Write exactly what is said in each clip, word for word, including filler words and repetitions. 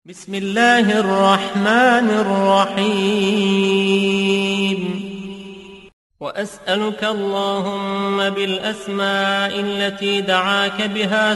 بسم الله الرحمن الرحيم. وأسألك اللهم بالأسماء التي دعاك بها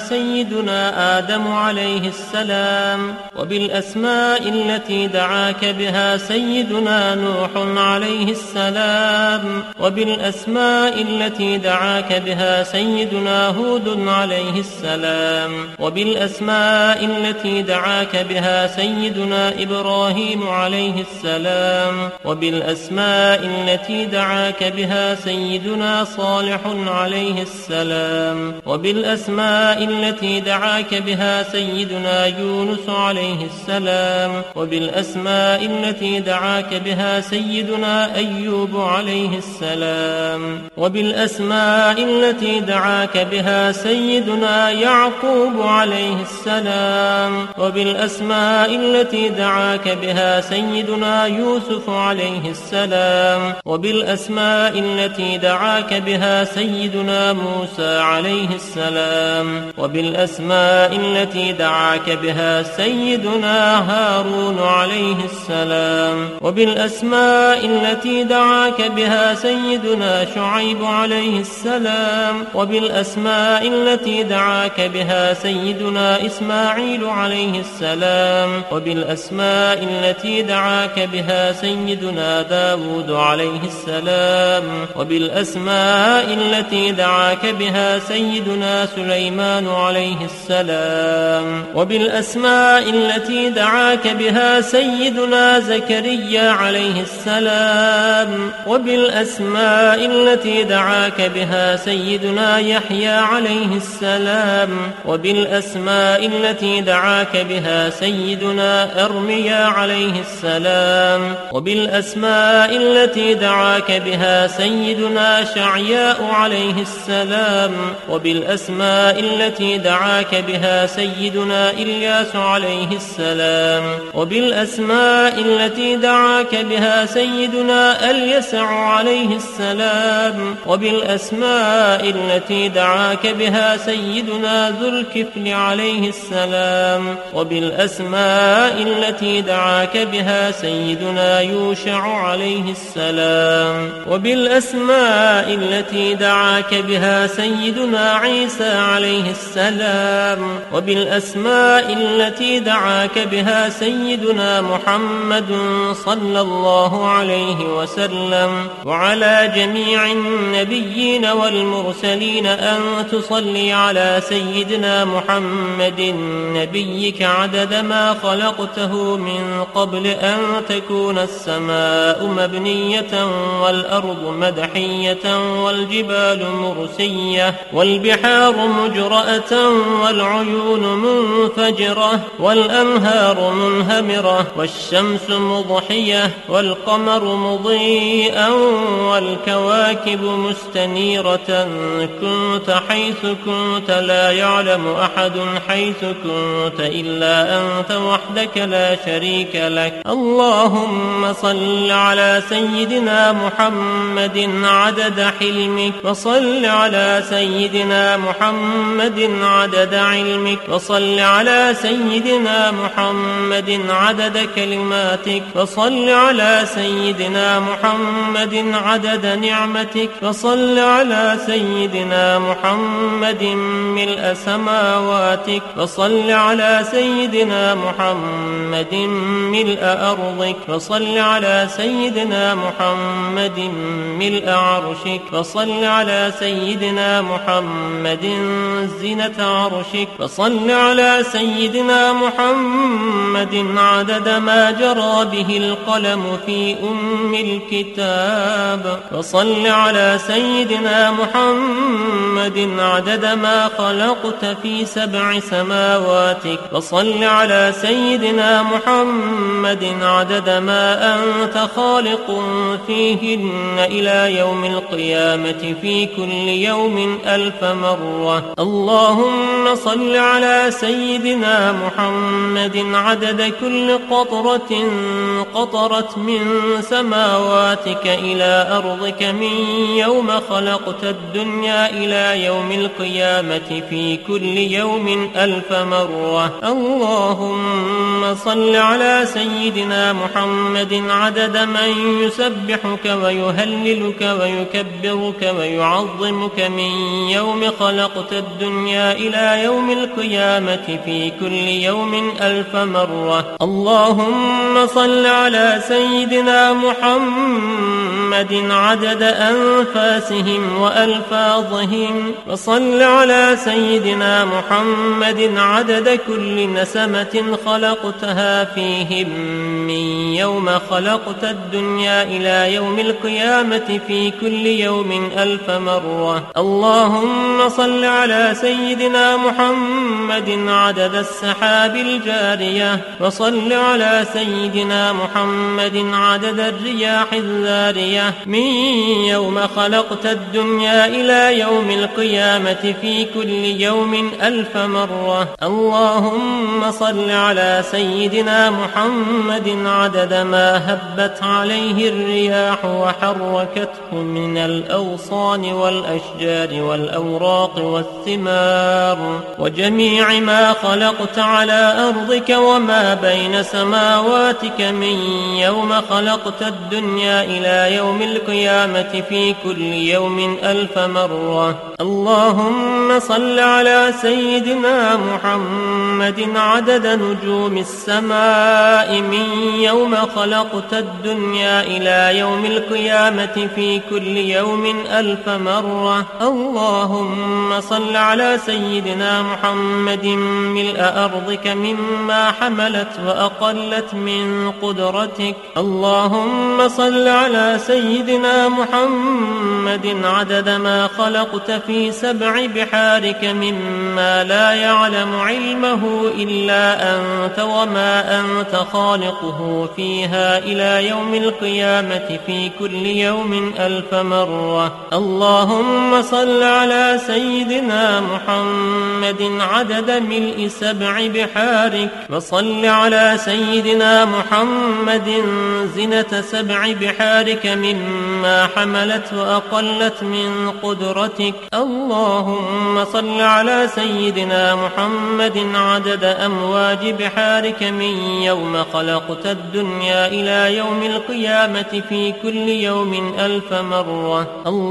سيدنا آدم عليه السلام، وبالأسماء التي دعاك بها سيدنا نوح عليه السلام، وبالأسماء التي دعاك بها سيدنا هود عليه السلام، وبالأسماء التي دعاك بها سيدنا إبراهيم عليه السلام، وبالأسماء التي دعاك بها سيدنا صالح عليه السلام، وبالأسماء التي دعاك بها سيدنا يونس عليه السلام، وبالأسماء التي دعاك بها سيدنا أيوب عليه السلام، وبالأسماء التي دعاك بها سيدنا يعقوب عليه السلام، وبالأسماء التي دعاك بها سيدنا يوسف عليه السلام، وبالأسماء التي دعاك بها سيدنا موسى عليه السلام، وبالأسماء التي دعاك بها سيدنا هارون عليه السلام، وبالأسماء التي دعاك بها سيدنا شعيب عليه السلام، وبالأسماء التي دعاك بها سيدنا إسماعيل عليه السلام، وبالأسماء التي دعاك بها سيدنا داود عليه السلام، وبالأسماء التي دعاك بها سيدنا سليمان عليه السلام، وبالأسماء التي دعاك بها سيدنا زكريا عليه السلام، وبالأسماء التي دعاك بها سيدنا يحيى عليه السلام، وبالأسماء التي دعاك بها سيدنا أرميا عليه السلام، وبالأسماء التي دعاك بها سيدنا شعياء عليه السلام، وبالأسماء التي دعاك بها سيدنا إلياس عليه السلام، وبالأسماء التي دعاك بها سيدنا اليسع عليه السلام، وبالأسماء التي دعاك بها سيدنا ذو الكفل عليه السلام، وبالأسماء التي دعاك بها سيدنا يوشع عليه السلام، وبالأسماء التي دعاك بها سيدنا عيسى عليه السلام، وبالأسماء التي دعاك بها سيدنا محمد صلى الله عليه وسلم، وعلى جميع النبيين والمرسلين أن تصلي على سيدنا محمد نبيك عدد ما خلقته من قبل أن تكون السماء مبنية والأرض مدحية والجبال مرسية والبحار مجرأة والعيون منفجرة والأنهار منهمرة والشمس مضحية والقمر مضيئا والكواكب مستنيرة. كنت حيث كنت لا يعلم أحد حيث كنت إلا أنت وحدك لا شريك لك. اللهم صل على سيدنا محمد عدد حلمك، وصل على سيدنا محمد عدد علمك، وصل على سيدنا محمد عدد كلماتك، وصل على سيدنا محمد عدد نعمتك، وصل على سيدنا محمد ملء سماواتك، وصل على سيدنا محمد ملء أرضك، وصل على سيدنا محمد ملء عرشك، وصل على سيدنا محمد زينة عرشك، وصل على سيدنا محمد عدد ما جرى به القلم في أم الكتاب، وصل على سيدنا محمد عدد ما خلقت في سبع سماواتك، وصل على سيدنا محمد عدد ما أنت خالق فيهن إلى يوم القيامة في كل يوم ألف مرة. اللهم صل على سيدنا محمد عدد كل قطرة قطرت من سماواتك إلى أرضك من يوم خلقت الدنيا إلى يوم القيامة في كل يوم ألف مرة. اللهم صل على سيدنا محمد عدد من يسبحك ويهللك ويكبرك ويعظمك من يوم خلقت الدنيا إلى يوم القيامة في كل يوم ألف مرة. اللهم صل على سيدنا محمد عدد أنفاسهم وألفاظهم، وصل على سيدنا محمد عدد كل نسمة خلقتها فيهم من يوم خلقت الدنيا إلى يوم القيامة في كل يوم ألف مرة. اللهم صل على سيدنا محمد عدد السحاب الجارية، وصل على سيدنا محمد عدد الرياح الذارية من يوم خلقت الدنيا إلى يوم القيامة في كل يوم ألف مرة. اللهم صل على سيدنا محمد عدد ما هبت عليه الرياح وحركته من الأغصان والأشجار والأوراق والثمار وجميع ما خلقت على أرضك وما بين سماواتك من يوم خلقت الدنيا إلى يوم القيامة في كل يوم ألف مرة. اللهم صل على سيدنا محمد عدد نجوم السماء من يوم خلقت الدنيا إلى يوم القيامة في كل يوم ألف مرة. اللهم صل على سيدنا محمد ملء أرضك مما حملت وأقلت من قدرتك. اللهم صل على سيدنا محمد عدد ما خلقت في سبع بحارك مما لا يعلم علمه إلا أنت وما أنت خالقه فيها إلى يوم القيامة في كل يوم ألف مرة. اللهم صل على سيدنا محمد عدد ملء سبع بحارك، وصل على سيدنا محمد زنة سبع بحارك مما حملت وأقلت من قدرتك. اللهم صل على سيدنا محمد عدد أمواج بحارك من يوم خلقت الدنيا إلى يوم القيامة في كل يوم ألف مرة.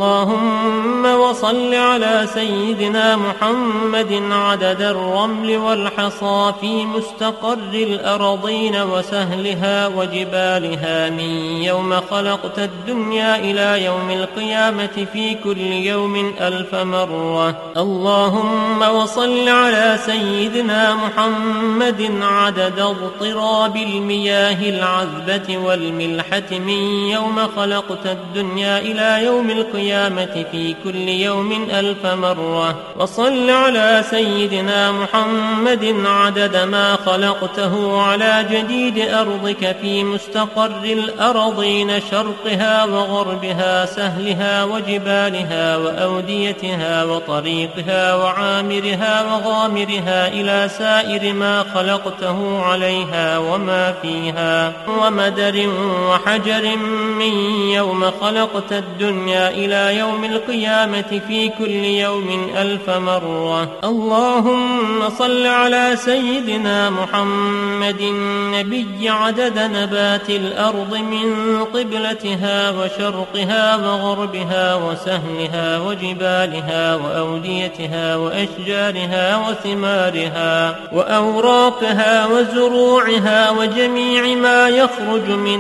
اللهم وصل على سيدنا محمد عدد الرمل والحصى في مستقر الأرضين وسهلها وجبالها من يوم خلقت الدنيا إلى يوم القيامة في كل يوم ألف مرة. اللهم وصل على سيدنا محمد عدد اضطراب المياه العذبة والملحة من يوم خلقت الدنيا إلى يوم القيامة في كل يوم ألف مرة. وصل على سيدنا محمد عدد ما خلقته على جديد أرضك في مستقر الأرضين شرقها وغربها سهلها وجبالها وأوديتها وطريقها وعامرها وغامرها إلى سائر ما خلقته عليها وما فيها ومدر وحجر من يوم خلقت الدنيا إلى يوم القيامة في كل يوم ألف مرة. اللهم صل على سيدنا محمد النبي عدد نبات الأرض من قبلتها وشرقها وغربها وسهلها وجبالها وأوديتها وأشجارها وثمارها وأوراقها وزروعها وجميع ما يخرج من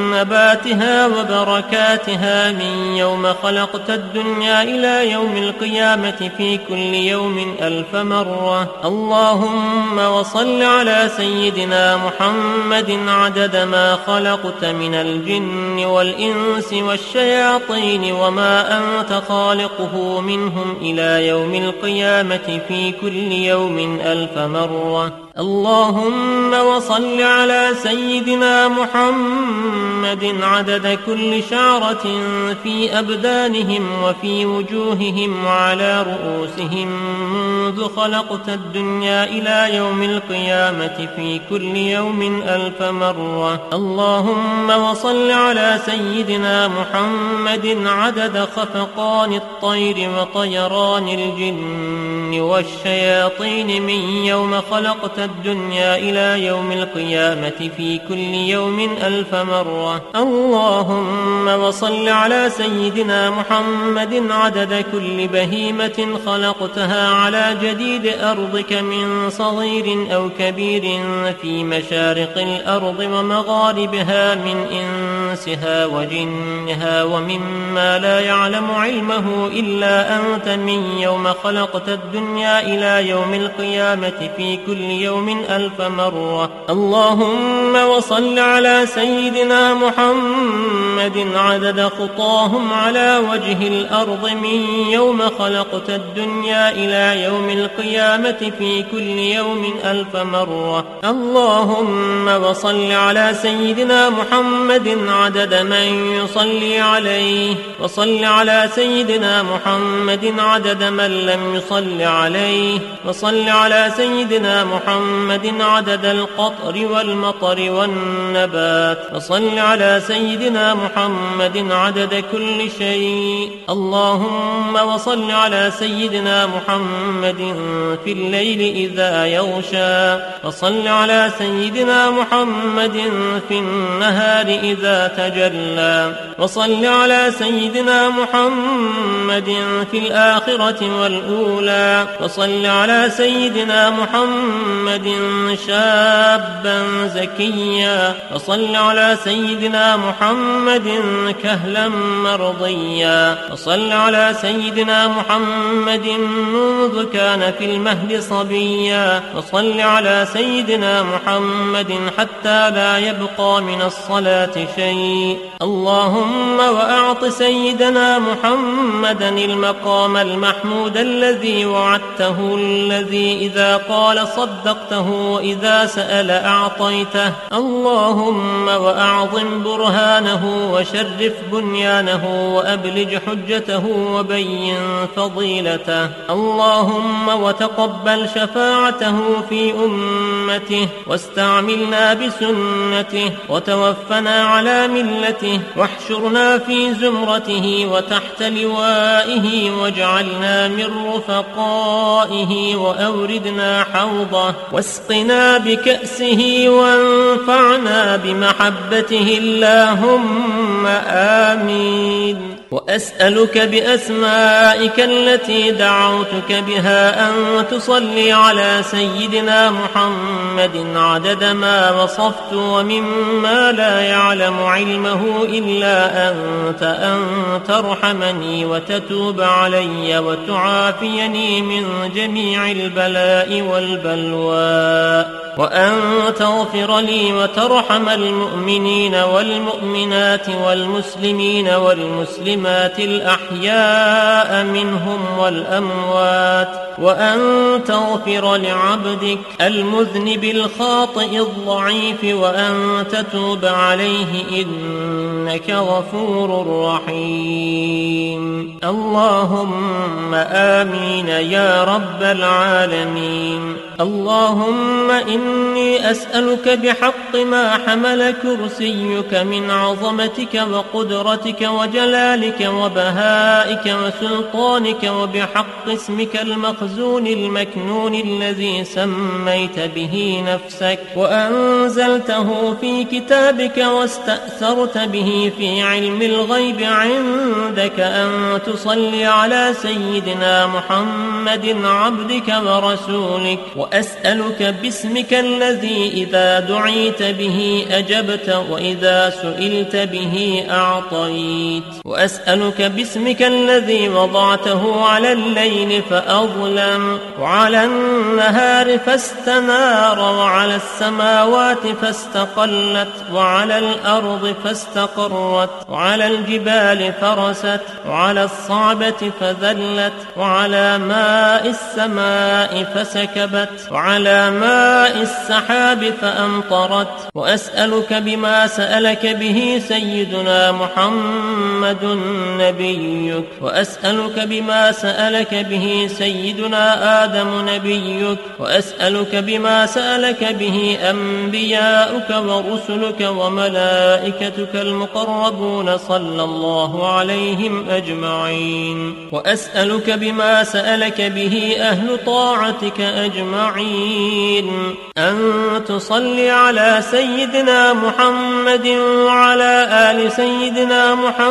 نباتها وبركاتها من يوم خلقت الدنيا إلى يوم القيامة في كل يوم ألف مرة. اللهم وصل على سيدنا محمد عدد ما خلقت من الجن والإنس والشياطين وما أنت خالقه منهم إلى يوم القيامة في كل يوم ألف مرة. اللهم وصل على سيدنا محمد عدد كل شعرة في أبدانهم وفي وجوههم وعلى رؤوسهم منذ خلقت الدنيا إلى يوم القيامة في كل يوم ألف مرة. اللهم وصل على سيدنا محمد عدد خفقان الطير وطيران الجن والشياطين من يوم خلقت الدنيا إلى يوم القيامة في كل يوم ألف مرة. اللهم وصل على سيدنا محمد عدد كل بهيمة خلقتها على جديد أرضك من صغير أو كبير في مشارق الأرض ومغاربها من إنسها وجنها ومما لا يعلم علمه إلا أنت من يوم خلقت الدنيا إلى يوم القيامة في كل يوم ألف مرة. اللهم وصل على سيدنا محمد عدد خطاهم على وجه الأرض من يوم خلقت الدنيا إلى يوم القيامة في كل يوم ألف مرة. اللهم وصل على سيدنا محمد عدد من يصلي عليه وصل على سيدنا محمد عدد من لم يصل عليه وصل على سيدنا محمد عدد القطر والمطر والنبات وصل على سيدنا محمد عدد كل شيء. اللهم وصل على سيدنا محمد في الليل إذا يغشى وصل على سيدنا محمد في النهار إذا تجلى وصل على سيدنا محمد في الآخرة والأولى وصل على سيدنا محمد شابا زكيا وصل على سيدنا محمد كهلا مرضيا وصل على سيدنا محمد منذ كان في المهد صبيا وصل على سيدنا محمد حتى لا يبقى من الصلاة شيء. اللهم وأعط سيدنا محمدا المقام المحمود الذي وعدته الذي إذا قال صدقته وإذا سأل أعطيته. اللهم وأعظم برهانه وشرف بنيانه وأبلج حجته وبين فضيلته. اللهم وتقبل شفاعته في أمته واستعملنا بسنته وتوفنا على ملته واحشرنا في زمرته وتحت لوائه واجعلنا من رفقائه وأوردنا حوضه واسقنا بكأسه وانفعنا بمحبته اللهم آمين. وأسألك بأسمائك التي دعوتك بها أن تصلي على سيدنا محمد عدد ما وصفت ومما لا يعلم علمه إلا أنت أن ترحمني وتتوب علي وتعافيني من جميع البلاء والبلوى وأن تغفر لي وترحم المؤمنين والمؤمنات والمسلمين والمسلمات الأحياء منهم والأموات وأن تغفر لعبدك المذنب الخاطئ الضعيف وأن تتوب عليه إنك غفور رحيم. اللهم آمين يا رب العالمين. اللهم إني أسألك بحق ما حمل كرسيك من عظمتك وقدرتك وجلالك وبهائك وسلطانك وبحق اسمك المخزون المكنون الذي سميت به نفسك وأنزلته في كتابك واستأثرت به في علم الغيب عندك أن تصلي على سيدنا محمد عبدك ورسولك. وأسألك باسمك الذي إذا دعيت به أجبت وإذا سئلت به أعطيت. وأسألك باسمك الذي وضعته على الليل فأظلم وعلى النهار فاستنار وعلى السماوات فاستقلت وعلى الأرض فاستقرت وعلى الجبال فرست وعلى الصعبة فذلت وعلى ماء السماء فسكبت وعلى ماء السحاب فأمطرت. وأسألك بما سألك به سيدنا محمد نبيك وأسألك بما سألك به سيدنا آدم نبيك وأسألك بما سألك به أنبياؤك ورسلك وملائكتك المقربون صلى الله عليهم أجمعين. وأسألك بما سألك به أهل طاعتك أجمعين أن تصلي على سيدنا محمد وعلى آل سيدنا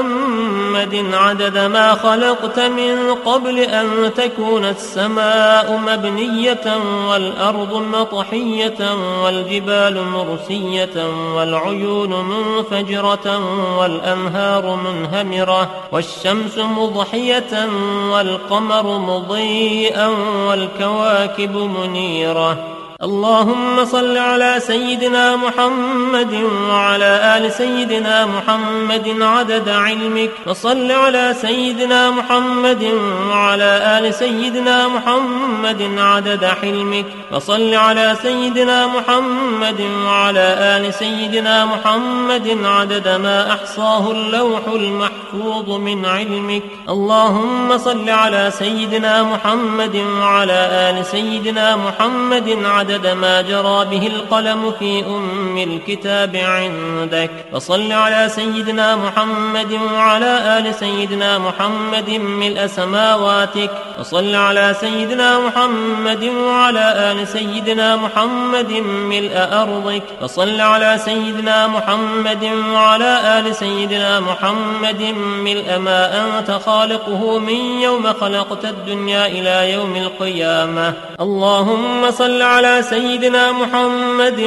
محمد عدد ما خلقت من قبل أن تكون السماء مبنية والأرض مطحية والجبال مرسية والعيون منفجرة والأنهار منهمرة والشمس مضحية والقمر مضيئا والكواكب منيرة. اللهم صل على سيدنا محمد وعلى آل سيدنا محمد عدد علمك وصل على سيدنا محمد وعلى آل سيدنا محمد عدد حلمك وصل على سيدنا محمد وعلى آل سيدنا محمد عدد ما أحصاه اللوح المحفوظ من علمك. اللهم صل على سيدنا محمد وعلى آل سيدنا محمد عدد عدد ما جرى به القلم في أم الكتاب عندك وصل على سيدنا محمد وعلى آل سيدنا محمد ملء سماواتك وصل على سيدنا محمد وعلى آل سيدنا محمد ملء أرضك وصل على سيدنا محمد وعلى آل سيدنا محمد ملء ما أنت خالقه من يوم خلقت الدنيا إلى يوم القيامة. اللهم صل على سيدنا محمد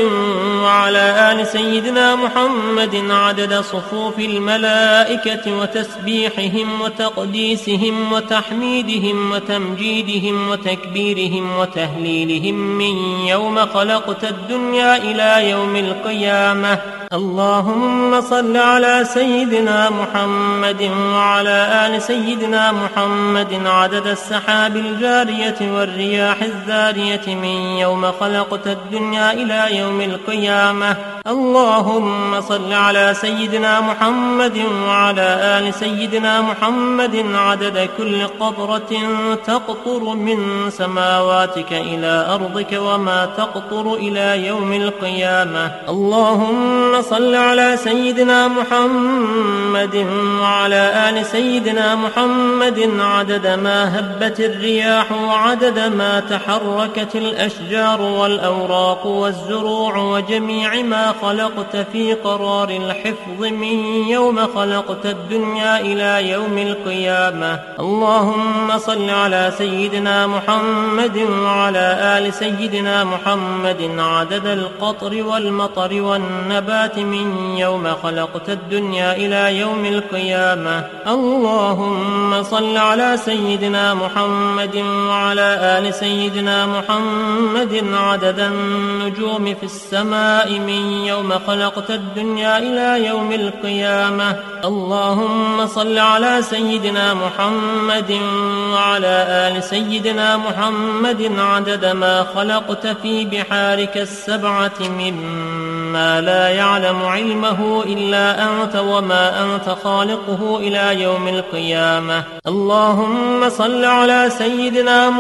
وعلى آل سيدنا محمد عدد صفوف الملائكة وتسبيحهم وتقديسهم وتحميدهم وتمجيدهم وتكبيرهم وتهليلهم من يوم خلقت الدنيا إلى يوم القيامة. اللهم صل على سيدنا محمد وعلى آل سيدنا محمد عدد السحاب الجارية والرياح الزارية من يوم خلقت الدنيا إلى يوم القيامة. اللهم صل على سيدنا محمد وعلى آل سيدنا محمد عدد كل قطرة تقطر من سماواتك إلى أرضك وما تقطر إلى يوم القيامة. اللهم صل على سيدنا محمد وعلى آل سيدنا محمد عدد ما هبت الرياح وعدد ما تحركت الأشجار والأوراق والزروع وجميع ما خلقت في قرار الحفظ من يوم خلقت الدنيا إلى يوم القيامة. اللهم صل على سيدنا محمد وعلى آل سيدنا محمد عدد القطر والمطر والنبات من يوم خلقت الدنيا إلى يوم القيامة. اللهم صل على سيدنا محمد وعلى آل سيدنا محمد عدد النجوم في السماء من يوم خلقت الدنيا إلى يوم القيامة. اللهم صل على سيدنا محمد وعلى آل سيدنا محمد عدد ما خلقت في بحارك السبعة مما لا يعلم علمه إلا أنت وما أنت خالقه إلى يوم القيامة. اللهم صل على سيدنا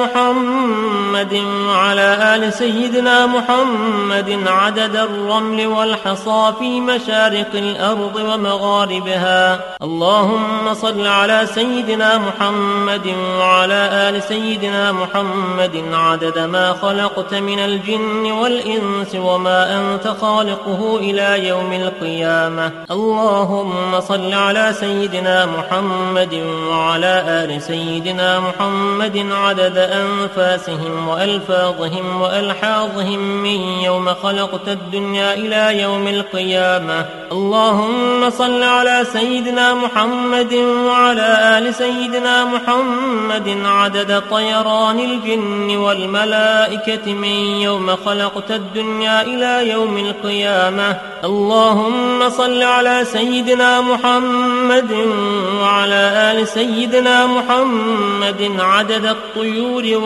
محمد وعلى آل سيدنا محمد عدد الرمل والحصى في مشارق الأرض ومغاربها. اللهم صل على سيدنا محمد وعلى آل سيدنا محمد عدد ما خلقت من الجن والإنس وما أنت خالقه إلى يوم القيامة. اللهم صل على سيدنا محمد وعلى آل سيدنا محمد عدد أنفاسهم وألفاظهم وألحاظهم من يوم خلقت الدنيا إلى يوم القيامة. اللهم صل على سيدنا محمد وعلى آل سيدنا محمد عدد طيران الجن والملائكة من يوم خلقت الدنيا إلى يوم القيامة. القيامة. اللهم صل على سيدنا محمد وعلى آل سيدنا محمد عدد الطيور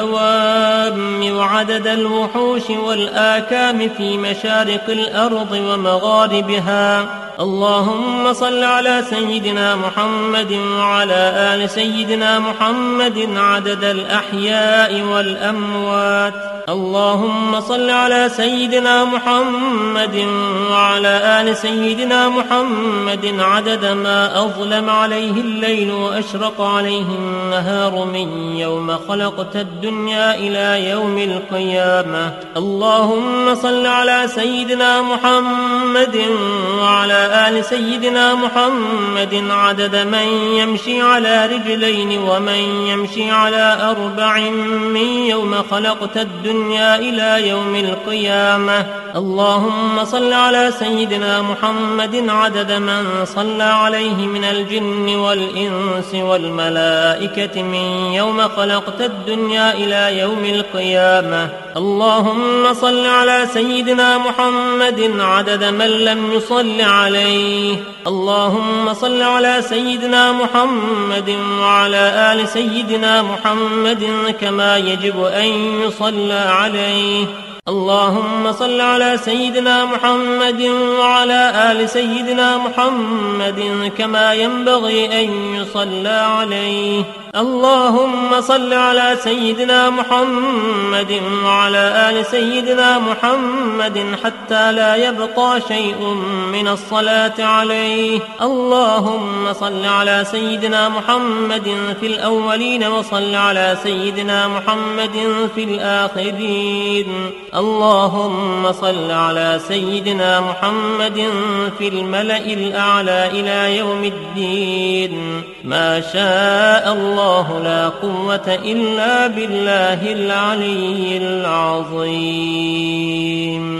والهوام وعدد الوحوش والآكام في مشارق الأرض ومغاربها. اللهم صل على سيدنا محمد وعلى آل سيدنا محمد عدد الأحياء والأموات. اللهم صل على سيدنا محمد وعلى آل سيدنا محمد عدد ما أظلم عليه الليل وأشرق عليه النهار من يوم خلقت الدنيا إلى يوم القيامة. اللهم صل على سيدنا محمد وعلى آل سيدنا محمد عدد من يمشي على رجلين ومن يمشي على أربع من يوم خلقت الدنيا إلى يوم القيامة. اللهم صل على سيدنا محمد عدد من صلى عليه من الجن والإنس والملائكة من يوم خلقت الدنيا إلى يوم القيامة. اللهم صل على سيدنا محمد عدد من لم يصل عليه. اللهم صل على سيدنا محمد وعلى آل سيدنا محمد كما يجب أن يصلى عليه. اللهم صل على سيدنا محمد وعلى آل سيدنا محمد كما ينبغي أن يصلى عليه. اللهم صل على سيدنا محمد وعلى آل سيدنا محمد حتى لا يبقى شيء من الصلاة عليه. اللهم صل على سيدنا محمد في الأولين وصل على سيدنا محمد في الآخرين. اللهم صل على سيدنا محمد في الملأ الأعلى إلى يوم الدين. ما شاء الله لا قوة إلا بالله العلي العظيم.